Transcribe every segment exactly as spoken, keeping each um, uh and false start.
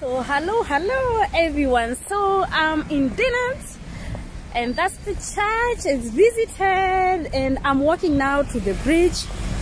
So hello hello everyone, so I'm in Dinant and that's the church. It's visited and I'm walking now to the bridge,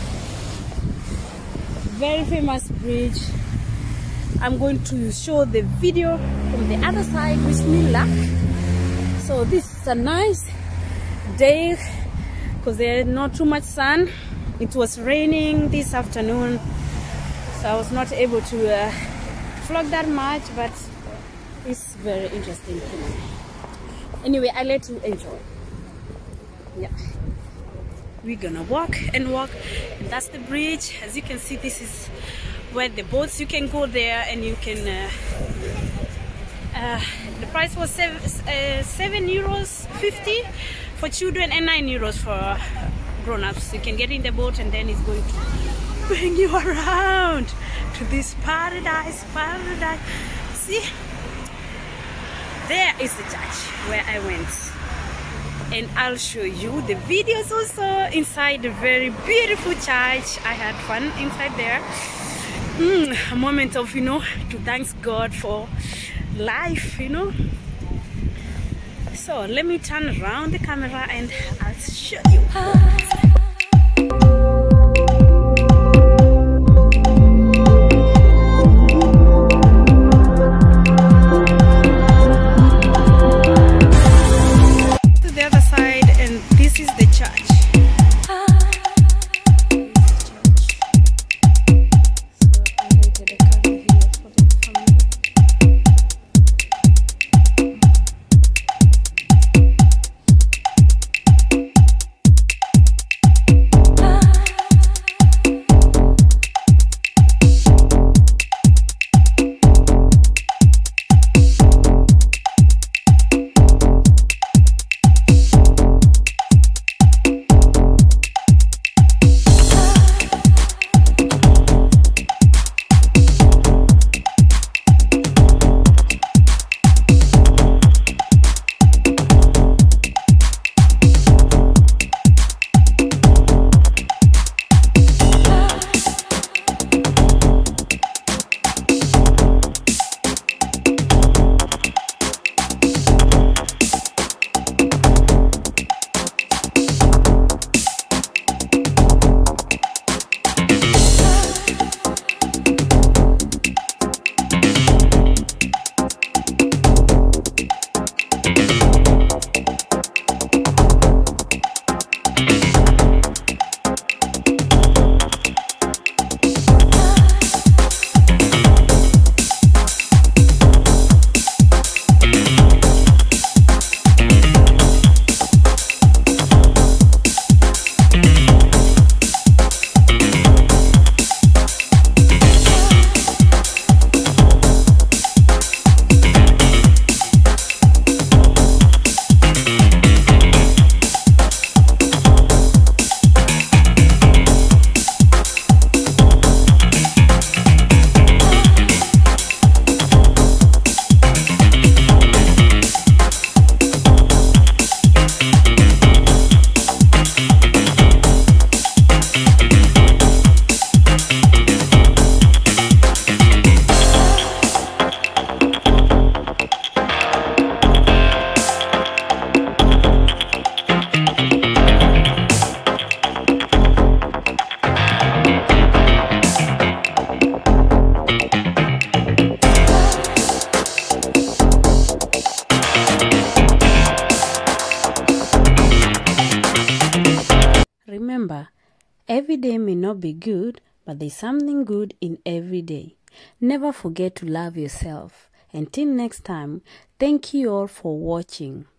very famous bridge. I'm going to show the video from the other side, wish me luck. So this is a nice day because there's not too much sun. It was raining this afternoon, so I was not able to uh, vlog that much, but it's very interesting. Anyway, I let you enjoy. Yeah, we're gonna walk and walk, and that's the bridge. As you can see, this is where the boats, you can go there and you can uh, uh, the price was seven, uh, seven euros fifty for children and nine euros for grown-ups. You can get in the boat and then it's going to bring you around to this paradise paradise. See, there is the church where I went, and I'll show you the videos also inside the very beautiful church. I had fun inside there. Mm, a moment of, you know, to thank God for life, you know. So let me turn around the camera and I'll show you. Remember, every day may not be good, but there's something good in every day. Never forget to love yourself. Until next time, thank you all for watching.